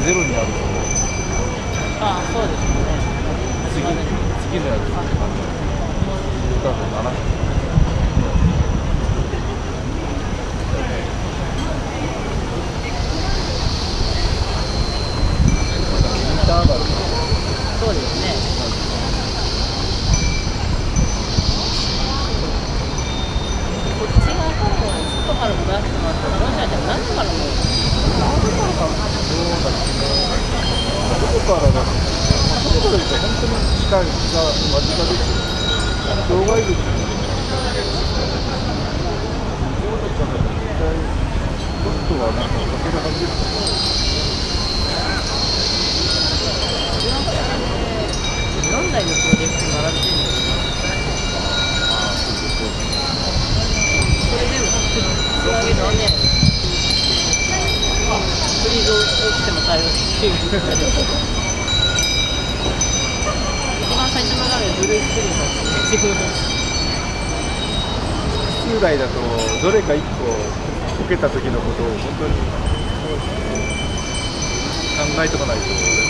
ゼロになると、 あ、そうですね。 次のやつ、多分7。 そうですね。こっち側からも外からも出してますけど、もしかしたら中からも。 どこからだろう。どこからですか、本当に近いが間近ですよ。障害物にそうだったら絶対コストはなんかかけるはずですよ。 4台のプロジェクト並べてるんですよ。それでもつなげるのね、フリーズ起きても対応してるんですよ。一番最初の画面ブルースクリーンなんですよ。 複数台だとどれか1個こけた時のことを本当に考えとかないと。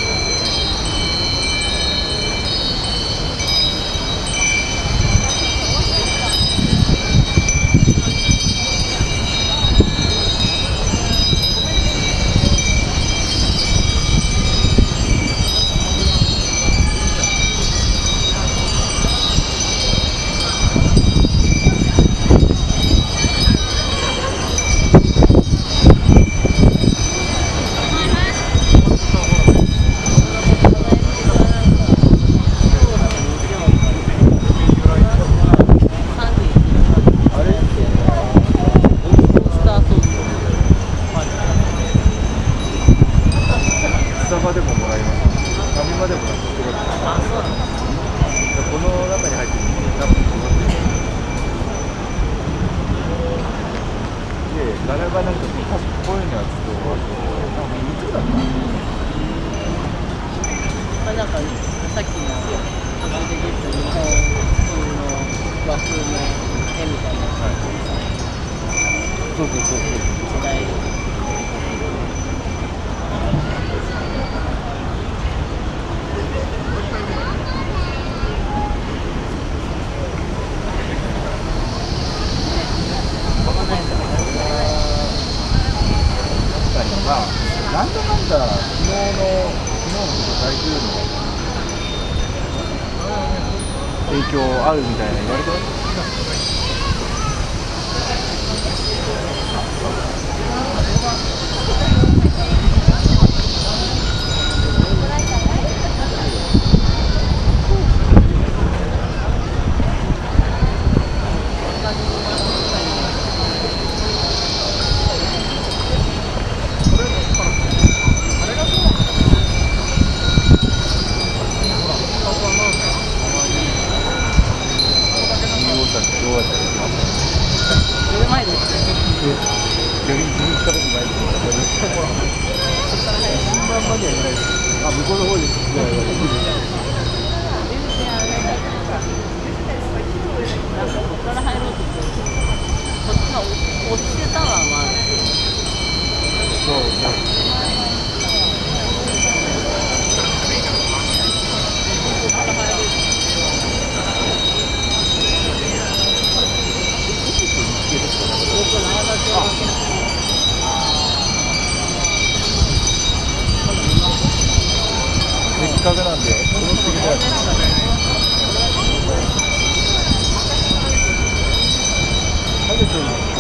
スタバでももらいます。ファミマでもなんかあ、そうなんです。 この中に入ってるので多分こうやってで、柄がなんかこういうやつと、あと多分肉だった。 なんかさっきの途中で出てた日本風の和風の絵みたいなやつ、 そうそうそうそう。 世代確かに、まあ、なんだかんだ昨日の台風の影響あるみたいな言われてます。 目の前ですね。 逆に自分したことないですけど、本番まではないです。あ、向こうの方です。いやいや、 なんかここから入ろうとしてこっちが落ちてたのはまあそうね。せっかくなんで、この次のやつ。食べてるの